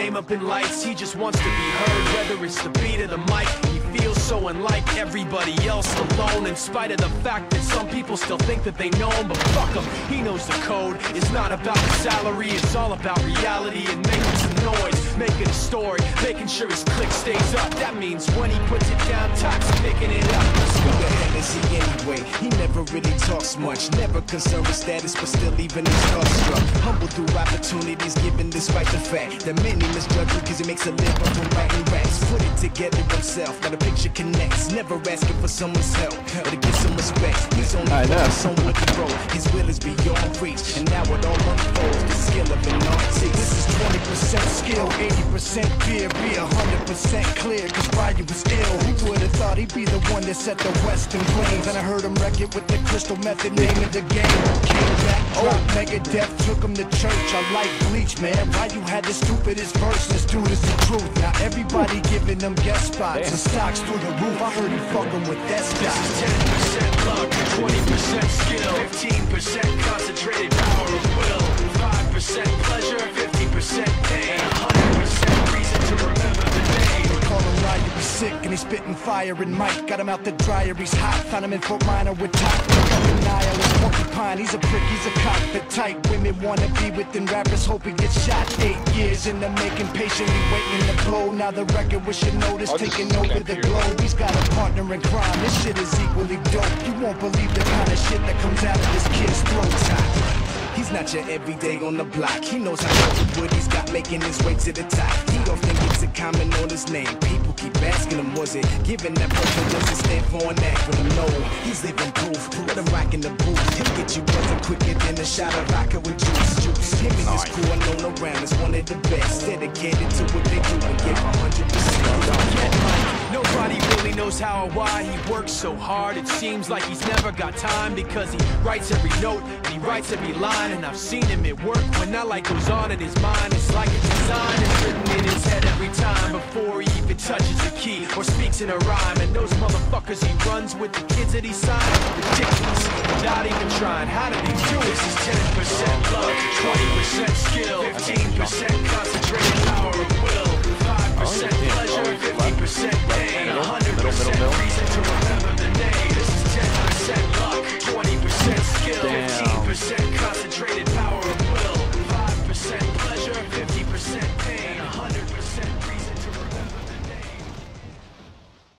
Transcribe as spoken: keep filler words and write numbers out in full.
name up in lights. He just wants to be heard, whether it's the beat of the mic. He feels so unlike everybody else, alone, in spite of the fact that some people still think that they know him. But fuck him, he knows the code. It's not about the salary, it's all about reality and making some noise, making a story, making sure his click stays up. That means when he puts it down, Tox picking it up. Let's go. Who the hell is he anyway? He never really talks much, never concerned with status, but still even his starstruck. Humble through opportunities given despite the fact that many misjudge him because he makes a living from writing raps. Put it together himself, now the picture connects. Never asking for someone's help or to get some respect. He's only focused on what he wrote. His will is beyond reach, and now it all unfolds. The skill of an artist. This is twenty percent skill, eighty percent fear, be one hundred percent clear, cause Ryan was ill. Who would've thought he'd be the one that set the West in flames? And I heard him wreck it with the crystal method, name of the game. Came back, dropped Megadeth, took him to church. I like Bleach, man. Why you had the stupidest verses? Dude, it's the truth. Now everybody giving them guest spots and stocks through the roof. I heard he fucking with that stock. This is ten percent luck, twenty percent skill, fifteen percent concentrated power of will, five percent pleasure, fifty percent pain, one hundred percent reason to remember the name. They call him Ryan, he's sick and he's spitting fire and Mike. Got him out the dryer, he's hot. Found him in Fort Minor with top. Nihilist porcupine, he's a prick, he's a cock. The type women wanna be within rappers, hope he gets shot. Eight years in the making, patiently waiting to blow. Now the record with your notice taking over the globe. He's got a partner in crime, this shit is equally dope. You won't believe the kind of shit that comes out of this kid's throat. He's not your everyday on the block. He knows how much of what he's got making his way to the top. He often gets a comment on his name. People keep asking him, was it given that person doesn't stand for an acronym? No, he's living proof. Let him rock in the booth. He'll get you buzzing quicker than a shot of vodka with juice. Juice. Him and his crew are known around as one of the best. Dedicated to what they do and give one hundred percent. Nobody really knows how or why he works so hard. It seems like he's never got time because he writes every note and he writes every line. And I've seen him at work when that light goes on in his mind. It's like a design is written in his head every time before he even touches a key or speaks in a rhyme. And those motherfuckers he runs with, the kids that he signed, ridiculous, without even trying. How did he do it? This is ten percent luck, twenty percent skill, fifteen percent concentration.